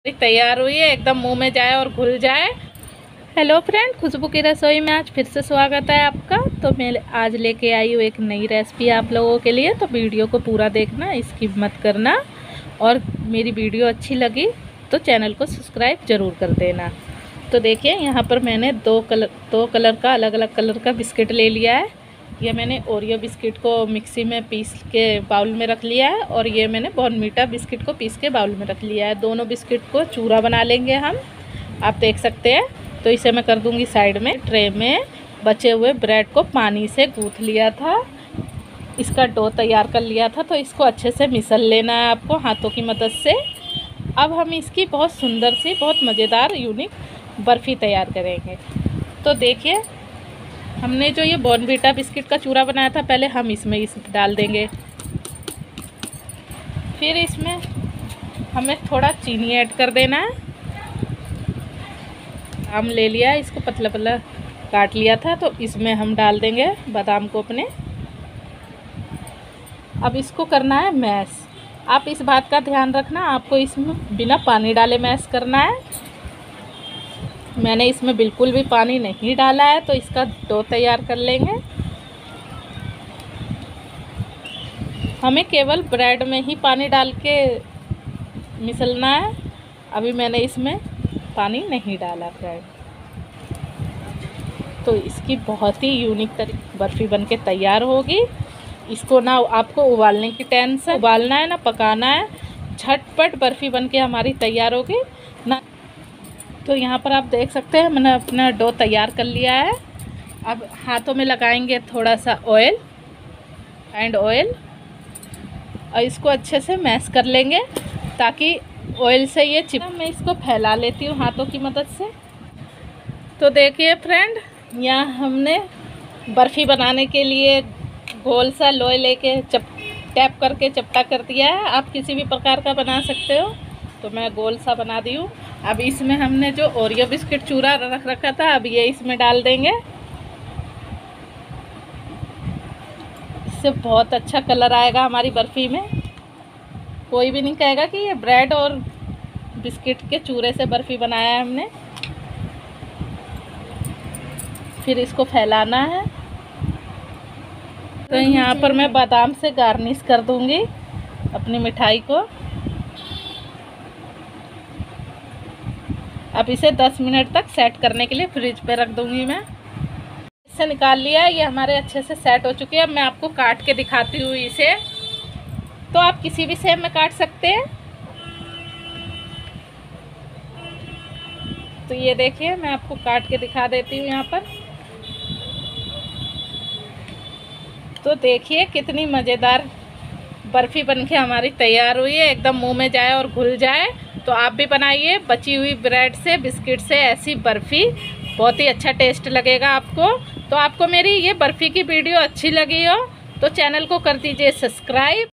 तैयार हुई है, एकदम मुंह में जाए और घुल जाए। हेलो फ्रेंड, खुशबू की रसोई में आज फिर से स्वागत है आपका। तो मैं आज लेके आई हूँ एक नई रेसिपी आप लोगों के लिए। तो वीडियो को पूरा देखना, स्किप मत करना। और मेरी वीडियो अच्छी लगी तो चैनल को सब्सक्राइब ज़रूर कर देना। तो देखिए, यहाँ पर मैंने दो कलर का अलग अलग कलर का बिस्किट ले लिया है। ये मैंने ओरियो बिस्किट को मिक्सी में पीस के बाउल में रख लिया है, और ये मैंने बॉर्नवीटा बिस्किट को पीस के बाउल में रख लिया है। दोनों बिस्किट को चूरा बना लेंगे हम, आप देख सकते हैं। तो इसे मैं कर दूंगी साइड में। ट्रे में बचे हुए ब्रेड को पानी से गूँथ लिया था, इसका डो तैयार कर लिया था। तो इसको अच्छे से मिसल लेना है आपको हाथों की मदद से। अब हम इसकी बहुत सुंदर सी, बहुत मज़ेदार यूनिक बर्फ़ी तैयार करेंगे। तो देखिए, हमने जो ये बॉर्नवीटा बिस्किट का चूरा बनाया था, पहले हम इसमें डाल देंगे। फिर इसमें हमें थोड़ा चीनी ऐड कर देना है। बादाम ले लिया, इसको पतला पतला काट लिया था, तो इसमें हम डाल देंगे बादाम को अपने। अब इसको करना है मैश। आप इस बात का ध्यान रखना, आपको इसमें बिना पानी डाले मैश करना है। मैंने इसमें बिल्कुल भी पानी नहीं डाला है। तो इसका डो तैयार कर लेंगे। हमें केवल ब्रेड में ही पानी डाल के मिसलना है। अभी मैंने इसमें पानी नहीं डाला ब्रेड। तो इसकी बहुत ही यूनिक बर्फ़ी बनके तैयार होगी। इसको ना आपको उबालने की टेंशन, उबालना है ना पकाना है, झटपट बर्फ़ी बनके हमारी तैयार होगी ना। तो यहाँ पर आप देख सकते हैं, मैंने अपना डो तैयार कर लिया है। अब हाथों में लगाएंगे थोड़ा सा ऑयल, एंड ऑयल, और इसको अच्छे से मैश कर लेंगे ताकि ऑयल से ये मैं इसको फैला लेती हूँ हाथों की मदद से। तो देखिए फ्रेंड, यहाँ हमने बर्फ़ी बनाने के लिए गोल सा लोई लेके टैप करके चपटा कर दिया है। आप किसी भी प्रकार का बना सकते हो, तो मैं गोल सा बना दी हूँ। अब इसमें हमने जो ओरियो बिस्किट चूरा रख रखा था, अब ये इसमें डाल देंगे। इससे बहुत अच्छा कलर आएगा हमारी बर्फ़ी में। कोई भी नहीं कहेगा कि ये ब्रेड और बिस्किट के चूरे से बर्फ़ी बनाया है हमने। फिर इसको फैलाना है। तो यहाँ पर मैं बादाम से गार्निश कर दूंगी अपनी मिठाई को। अब इसे 10 मिनट तक सेट करने के लिए फ्रिज पे रख दूंगी मैं। इससे निकाल लिया है, ये हमारे अच्छे से सेट हो चुके हैं। अब मैं आपको काट के दिखाती हूँ इसे। तो आप किसी भी शेप में काट सकते हैं। तो ये देखिए, मैं आपको काट के दिखा देती हूँ यहाँ पर। तो देखिए कितनी मज़ेदार बर्फ़ी बनके हमारी तैयार हुई है, एकदम मुंह में जाए और घुल जाए। तो आप भी बनाइए बची हुई ब्रेड से, बिस्किट से ऐसी बर्फ़ी, बहुत ही अच्छा टेस्ट लगेगा आपको। तो आपको मेरी ये बर्फ़ी की वीडियो अच्छी लगी हो तो चैनल को कर दीजिए सब्सक्राइब।